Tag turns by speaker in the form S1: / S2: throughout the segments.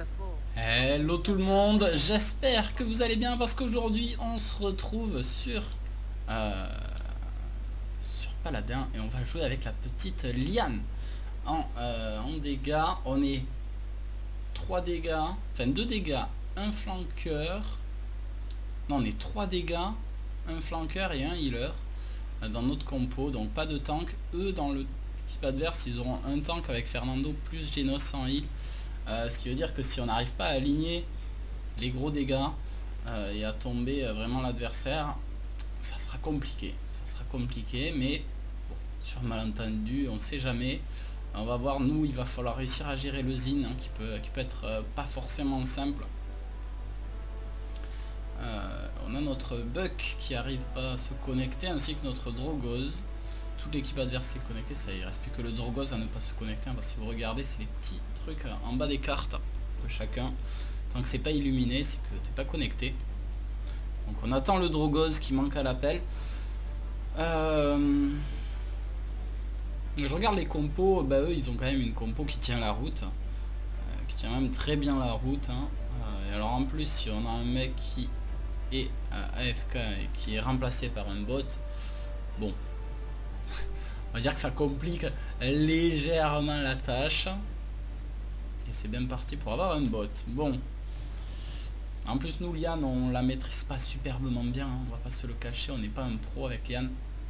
S1: Hello tout le monde, j'espère que vous allez bien parce qu'aujourd'hui on se retrouve sur Paladin et on va jouer avec la petite Liane en dégâts. On est 3 dégâts, enfin 2 dégâts, un flanqueur. Non, on est 3 dégâts, un flanqueur et un healer dans notre compo, donc pas de tank. Eux dans l'équipe adverse ils auront un tank avec Fernando plus Genos en heal. Ce qui veut dire que si on n'arrive pas à aligner les gros dégâts et à tomber vraiment l'adversaire, ça sera compliqué. Ça sera compliqué, mais bon, sur malentendu, on ne sait jamais. On va voir, nous, il va falloir réussir à gérer le Zin, hein, qui peut être pas forcément simple. On a notre Buck qui arrive pas à se connecter, ainsi que notre Drogos. Toute l'équipe adverse est connectée, ça il reste plus que le Drogos à ne pas se connecter, hein, parce que si vous regardez, c'est les petits trucs en bas des cartes de chacun. Tant que c'est pas illuminé, c'est que t'es pas connecté. Donc on attend le Drogos qui manque à l'appel. Je regarde les compos, bah eux ils ont quand même une compo qui tient la route, qui tient même très bien la route, hein. Et alors en plus si on a un mec qui est AFK et qui est remplacé par un bot, bon, on va dire que ça complique légèrement la tâche. Et c'est bien parti pour avoir un bot. Bon, en plus nous Liane on la maîtrise pas superbement bien, hein, on va pas se le cacher, on n'est pas un pro avec Liane.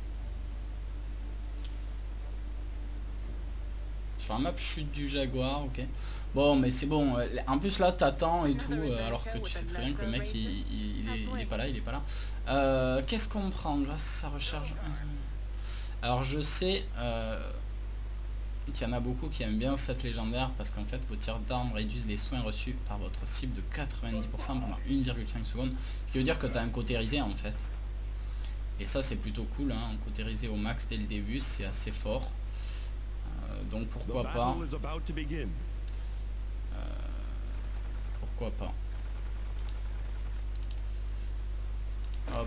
S1: Sur la map chute du jaguar, ok. Bon mais c'est bon, en plus là t'attends et tout, alors que tu sais très bien que le mec il est pas là, qu'est-ce qu'on prend grâce à sa recharge? Alors je sais qu'il y en a beaucoup qui aiment bien cette légendaire parce qu'en fait vos tirs d'armes réduisent les soins reçus par votre cible de 90% pendant 1,5 secondes, ce qui veut dire que tu as un cautérisé en fait. Et ça c'est plutôt cool, hein, un cautérisé au max dès le début, c'est assez fort. Donc pourquoi pas. Pourquoi pas. Hop.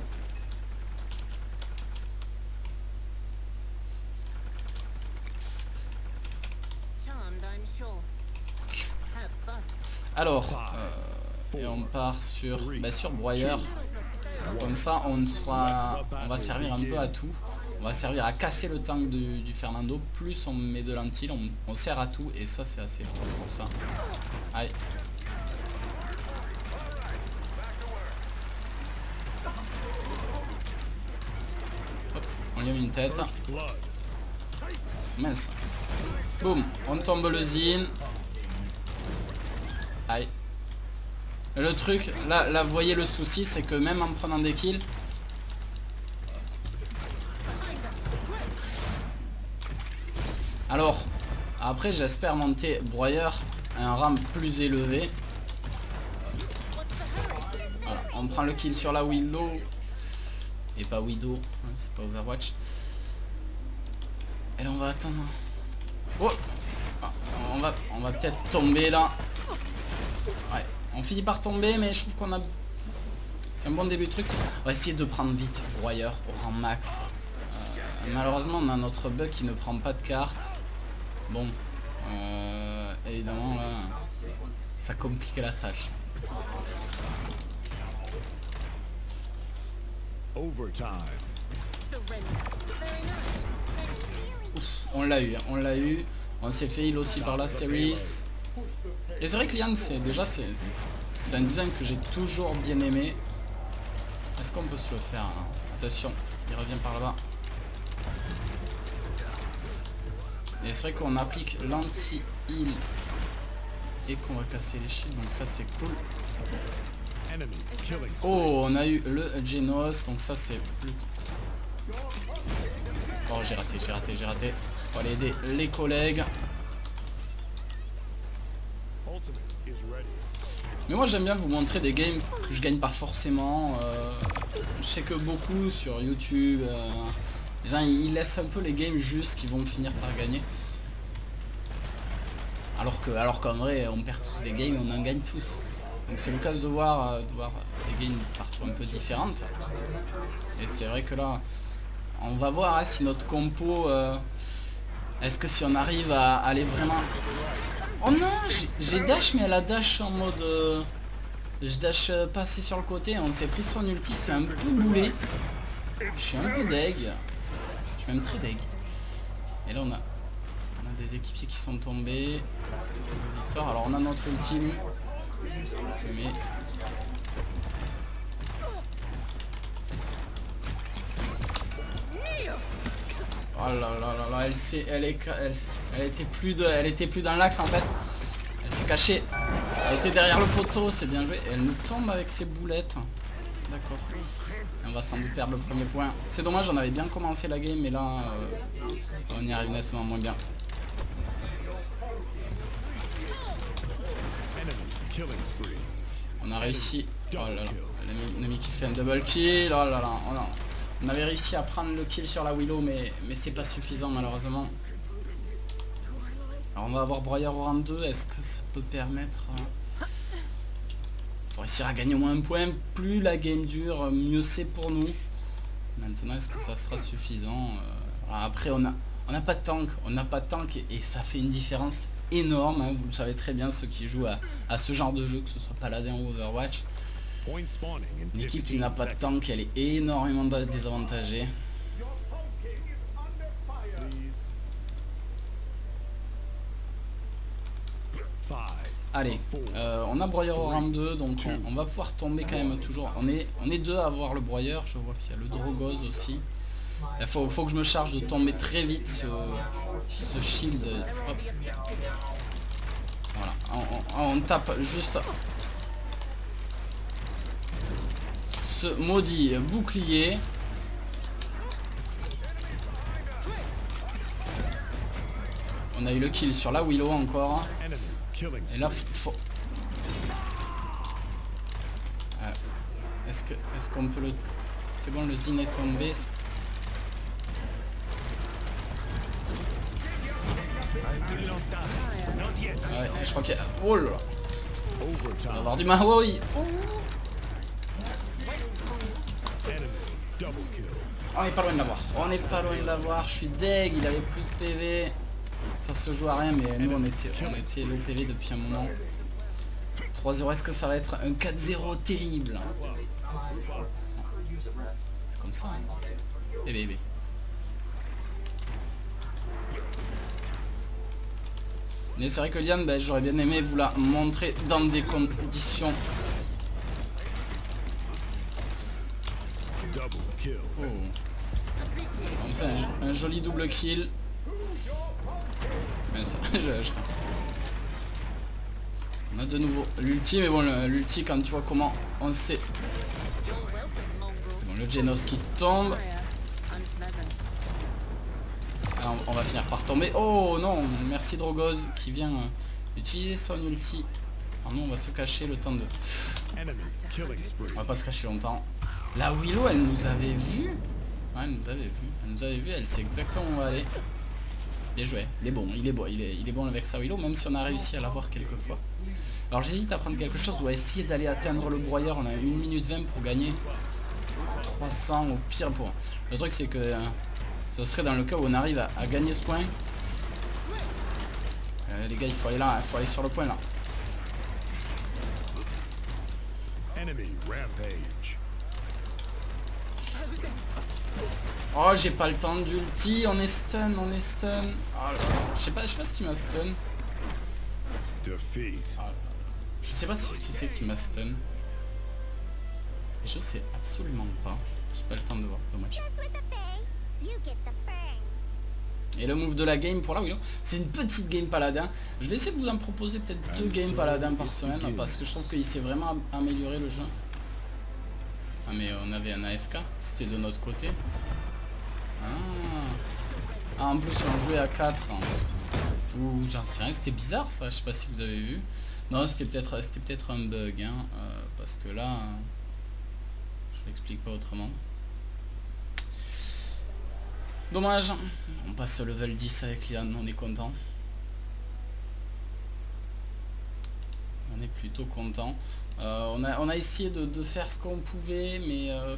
S1: Alors, et on part sur broyeur. Comme ça, on va servir un peu à tout. On va servir à casser le tank du Fernando. Plus on met de lentilles, on sert à tout. Et ça, c'est assez fort pour ça. Aïe. Hop, on lui a mis une tête. Mince. Boum, on tombe le Zin. Aïe. Le truc, là vous voyez le souci, c'est que même en prenant des kills, alors après j'espère monter broyeur à un rang plus élevé. Voilà, on prend le kill sur la Widow et pas Widow, hein, c'est pas Overwatch. Et là on va attendre. Oh, on va peut-être tomber là. Ouais, on finit par tomber, mais je trouve qu'on a... C'est un bon début de truc. On va essayer de prendre vite broyeur au rang max. Malheureusement, on a notre bug qui ne prend pas de carte. Bon, évidemment, là, ça complique la tâche. Ouf, on l'a eu, on l'a eu. On s'est fait heal aussi par la Series. Et c'est vrai que Liane, c'est un design que j'ai toujours bien aimé. Est-ce qu'on peut se le faire là? Attention, il revient par là-bas. Et c'est vrai qu'on applique l'anti-heal et qu'on va casser les shields, donc ça c'est cool. Oh, on a eu le Genos, donc ça c'est plus... Oh, j'ai raté. Faut aller aider les collègues. Mais moi j'aime bien vous montrer des games que je gagne pas forcément. Je sais que beaucoup sur YouTube, les gens ils laissent un peu les games juste qui vont finir par gagner. Alors qu'en vrai on perd tous des games, on en gagne tous. Donc c'est l'occasion de voir des games parfois un peu différentes. Et c'est vrai que là, on va voir hein, si notre compo, est-ce que si on arrive à aller vraiment Oh non, j'ai dash, mais elle a dash en mode... je dash passé sur le côté, on s'est pris son ulti, c'est un peu boulé. Je suis un peu deg. Je suis même très deg. Et là on a des équipiers qui sont tombés. Victor, alors on a notre ulti lui. Mais... oh là là là là, elle était plus dans l'axe en fait. Elle s'est cachée. Elle était derrière le poteau, c'est bien joué. Et elle nous tombe avec ses boulettes. D'accord. On va sans doute perdre le premier point. C'est dommage, on avait bien commencé la game, mais là, on y arrive nettement moins bien. On a réussi. Oh là là, l'ennemi qui fait un double kill. Oh là là, on avait réussi à prendre le kill sur la Willow, mais c'est pas suffisant malheureusement. Alors on va avoir Broyer au rang 2. Est-ce que ça peut permettre... faut réussir à gagner au moins un point. Plus la game dure, mieux c'est pour nous. Maintenant, est-ce que ça sera suffisant? Après, on n'a pas de tank. On n'a pas de tank et ça fait une différence énorme. Hein. Vous le savez très bien, ceux qui jouent à ce genre de jeu, que ce soit Paladin ou Overwatch. Une équipe qui n'a pas de tank, elle est énormément désavantagée. Allez, on a Broyer au rang 2, donc on va pouvoir tomber quand même toujours. On est deux à avoir le Broyer, je vois qu'il y a le Drogoz aussi. Il faut que je me charge de tomber très vite ce shield. Hop. Voilà, on tape juste ce maudit bouclier. On a eu le kill sur la Willow encore. Et là, faut... Est-ce qu'on peut le... C'est bon, le Zin est tombé. Ouais, je crois qu'il y a... Oh là là. On va avoir du mal. Oh oui. Oh, on est pas loin de l'avoir. On est pas loin de l'avoir. Je suis deg, il avait plus de PV. Ça se joue à rien, mais nous on était low PV depuis un moment. 3-0, est-ce que ça va être un 4-0 terrible? C'est comme ça, hein. Eh bébé. Mais c'est vrai que Liam, ben, j'aurais bien aimé vous la montrer dans des conditions. Oh. Enfin, un joli double kill. Mais ça, on a de nouveau l'ulti, mais bon, l'ulti, quand tu vois comment on sait. Bon, le Genos qui tombe. Alors, on va finir par tomber. Oh non, merci Drogoz qui vient utiliser son ulti. Alors nous, on va se cacher le temps de... On va pas se cacher longtemps. La Willow, elle nous avait vu. Ouais, elle nous avait vu. Elle nous avait vu, elle sait exactement où on va aller. Bien joué, il est bon, il est bon avec sa Willow, même si on a réussi à l'avoir quelques fois. Alors j'hésite à prendre quelque chose, on va essayer d'aller atteindre le Broyer, on a 1 minute 20 pour gagner 300 au pire point. Le truc c'est que ce serait dans le cas où on arrive à gagner ce point. Les gars, il faut aller là, il faut aller sur le point là. Oh, j'ai pas le temps d'ulti, on est stun, Oh là là. Je sais pas ce qui m'a stun. Oh là là. Je sais pas ce qui c'est qui m'a stun. Je sais absolument pas. J'ai pas le temps de voir, dommage. Et le move de la game pour la Willow, c'est une petite game paladin. Je vais essayer de vous en proposer peut-être 2 games paladin par semaine, parce que je trouve qu'il s'est vraiment amélioré le jeu. Ah mais on avait un AFK, c'était de notre côté. Ah, en plus on jouait à 4. Ouh, j'en sais rien, c'était bizarre ça, je sais pas si vous avez vu. Non, c'était peut-être un bug, hein, parce que là, je l'explique pas autrement. Dommage. On passe au level 10 avec Lian, on est content. On est plutôt content. On a essayé de faire ce qu'on pouvait, mais je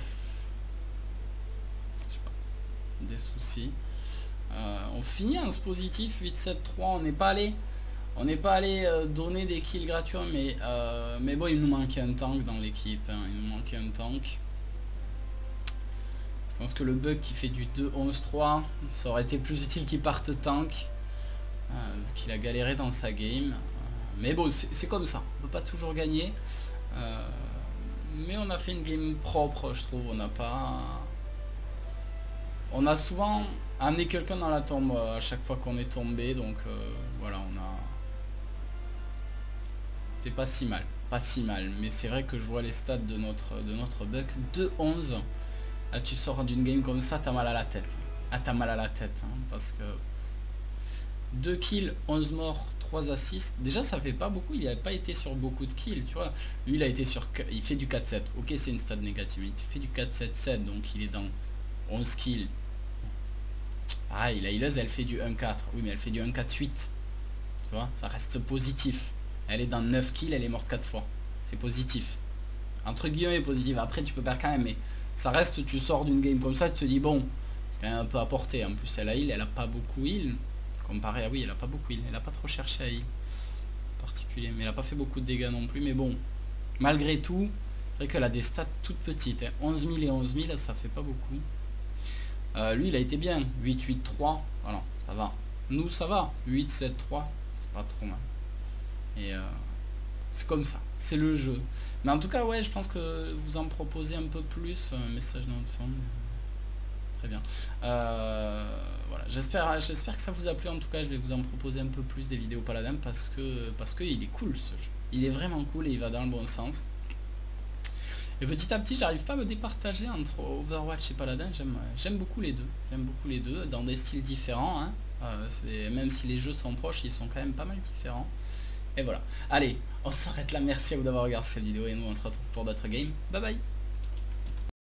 S1: sais pas, des soucis. On finit en ce positif 8-7-3, on n'est pas allé On n'est pas allé donner des kills gratuits, mais bon, il nous manquait un tank dans l'équipe, hein, il nous manquait un tank. Je pense que le bug qui fait du 2-11-3, ça aurait été plus utile qu'il parte tank, vu qu'il a galéré dans sa game. Mais bon, c'est comme ça, on peut pas toujours gagner. Mais on a fait une game propre, je trouve. On a souvent amené quelqu'un dans la tombe à chaque fois qu'on est tombé, donc voilà, c'était pas si mal. Pas si mal, mais c'est vrai que je vois les stats de notre buck. 2-11. Ah, tu sors d'une game comme ça, t'as mal à la tête. Ah, t'as mal à la tête, hein, parce que 2 kills, 11 morts, 3 assists. Déjà, ça fait pas beaucoup, il n'a pas été sur beaucoup de kills, tu vois. Lui, il a été sur... Il fait du 4-7. Ok, c'est une stat négative. Il fait du 4-7-7, donc il est dans 11 kills. Ah, la healeuse, elle fait du 1-4. Oui, mais elle fait du 1-4-8. Tu vois, ça reste positif. Elle est dans 9 kills, elle est morte 4 fois. C'est positif. Entre guillemets positif. Après, tu peux perdre quand même, mais ça reste, tu sors d'une game comme ça, tu te dis, bon, j'ai un peu apporté. En plus, elle a heal, elle a pas beaucoup heal. Comparé à, oui, elle a pas beaucoup heal. Elle a pas trop cherché à heal. Particulier. Mais elle a pas fait beaucoup de dégâts non plus. Mais bon, malgré tout, c'est vrai qu'elle a des stats toutes petites. Hein. 11 000 et 11 000, ça fait pas beaucoup. Lui, il a été bien. 8-8-3. Voilà, ça va. Nous, ça va. 8-7-3. C'est pas trop mal. Et c'est comme ça. C'est le jeu. Mais en tout cas, ouais, je pense que vous en proposez un peu plus. Un message dans le fond. Très bien. Voilà. J'espère que ça vous a plu. En tout cas, je vais vous en proposer un peu plus des vidéos Paladin parce que il est cool ce jeu. Il est vraiment cool et il va dans le bon sens. Et petit à petit, j'arrive pas à me départager entre Overwatch et Paladin. J'aime beaucoup les deux. J'aime beaucoup les deux dans des styles différents. Hein. Même si les jeux sont proches, ils sont quand même pas mal différents. Et voilà. Allez, on s'arrête là. Merci à vous d'avoir regardé cette vidéo et nous on se retrouve pour d'autres games. Bye bye.